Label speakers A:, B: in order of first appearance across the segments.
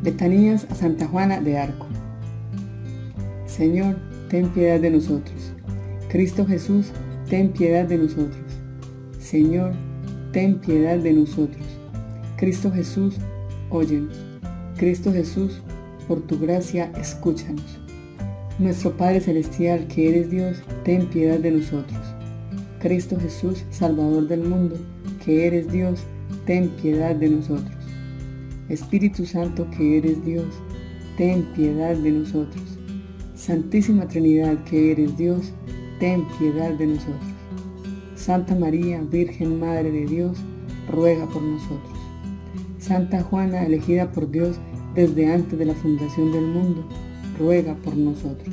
A: Letanías a Santa Juana de Arco. Señor, ten piedad de nosotros. Cristo Jesús, ten piedad de nosotros. Señor, ten piedad de nosotros. Cristo Jesús, óyenos. Cristo Jesús, por tu gracia, escúchanos. Nuestro Padre Celestial, que eres Dios, ten piedad de nosotros. Cristo Jesús, Salvador del mundo, que eres Dios, ten piedad de nosotros. Espíritu Santo, que eres Dios, ten piedad de nosotros. Santísima Trinidad, que eres Dios, ten piedad de nosotros. Santa María, Virgen Madre de Dios, ruega por nosotros. Santa Juana, elegida por Dios desde antes de la fundación del mundo, ruega por nosotros.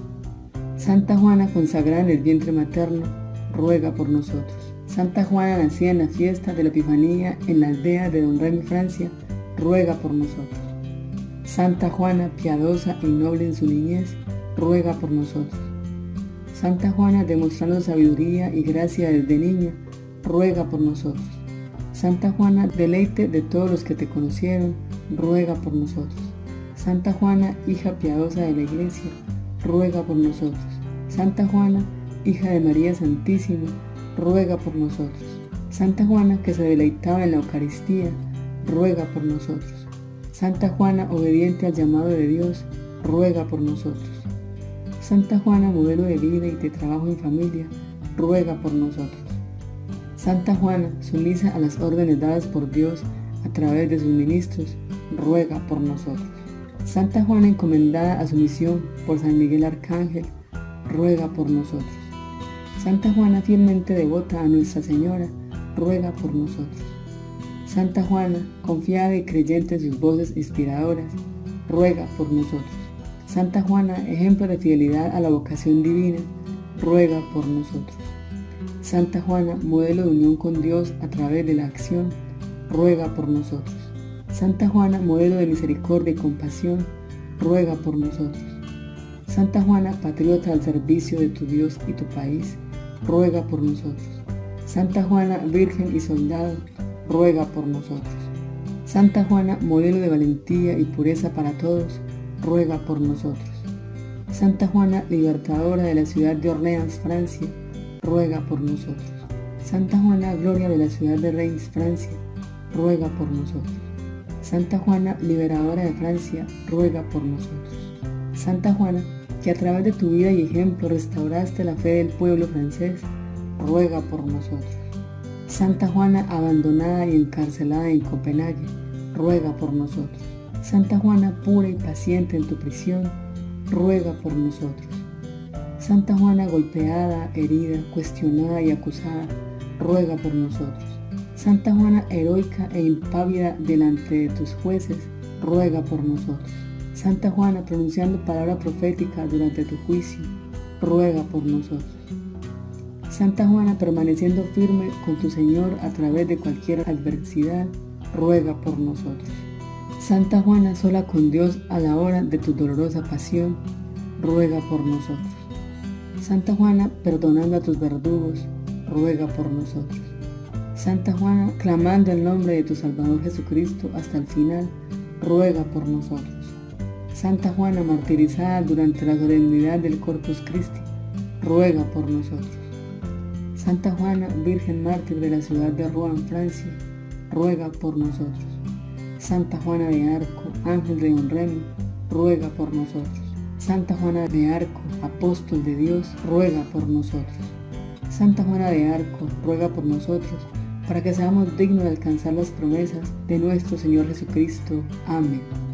A: Santa Juana, consagrada en el vientre materno, ruega por nosotros. Santa Juana, nacida en la fiesta de la Epifanía en la aldea de Don Remy, Francia, ruega por nosotros. Santa Juana, piadosa y noble en su niñez, ruega por nosotros. Santa Juana, demostrando sabiduría y gracia desde niña, ruega por nosotros. Santa Juana, deleite de todos los que te conocieron, ruega por nosotros. Santa Juana, hija piadosa de la Iglesia, ruega por nosotros. Santa Juana, hija de María Santísima, ruega por nosotros. Santa Juana, que se deleitaba en la Eucaristía, ruega por nosotros. Santa Juana, obediente al llamado de Dios, ruega por nosotros. Santa Juana, modelo de vida y de trabajo en familia, ruega por nosotros. Santa Juana, sumisa a las órdenes dadas por Dios a través de sus ministros, ruega por nosotros. Santa Juana, encomendada a su misión por San Miguel Arcángel, ruega por nosotros. Santa Juana, fielmente devota a Nuestra Señora, ruega por nosotros. Santa Juana, confiada y creyente en sus voces inspiradoras, ruega por nosotros. Santa Juana, ejemplo de fidelidad a la vocación divina, ruega por nosotros. Santa Juana, modelo de unión con Dios a través de la acción, ruega por nosotros. Santa Juana, modelo de misericordia y compasión, ruega por nosotros. Santa Juana, patriota al servicio de tu Dios y tu país, ruega por nosotros. Santa Juana, virgen y soldado, ruega por nosotros. Santa Juana, modelo de valentía y pureza para todos, ruega por nosotros. Santa Juana, libertadora de la ciudad de Orleans, Francia, ruega por nosotros. Santa Juana, gloria de la ciudad de Reims, Francia, ruega por nosotros. Santa Juana, liberadora de Francia, ruega por nosotros. Santa Juana, que a través de tu vida y ejemplo restauraste la fe del pueblo francés, ruega por nosotros. Santa Juana, abandonada y encarcelada en Copenhague, ruega por nosotros. Santa Juana, pura y paciente en tu prisión, ruega por nosotros. Santa Juana, golpeada, herida, cuestionada y acusada, ruega por nosotros. Santa Juana, heroica e impávida delante de tus jueces, ruega por nosotros. Santa Juana, pronunciando palabra profética durante tu juicio, ruega por nosotros. Santa Juana, permaneciendo firme con tu Señor a través de cualquier adversidad, ruega por nosotros. Santa Juana, sola con Dios a la hora de tu dolorosa pasión, ruega por nosotros. Santa Juana, perdonando a tus verdugos, ruega por nosotros. Santa Juana, clamando el nombre de tu Salvador Jesucristo hasta el final, ruega por nosotros. Santa Juana, martirizada durante la solemnidad del Corpus Christi, ruega por nosotros. Santa Juana, Virgen mártir de la ciudad de Rouen, Francia, ruega por nosotros. Santa Juana de Arco, ángel de Don Remy, ruega por nosotros. Santa Juana de Arco, apóstol de Dios, ruega por nosotros. Santa Juana de Arco, ruega por nosotros, para que seamos dignos de alcanzar las promesas de nuestro Señor Jesucristo. Amén.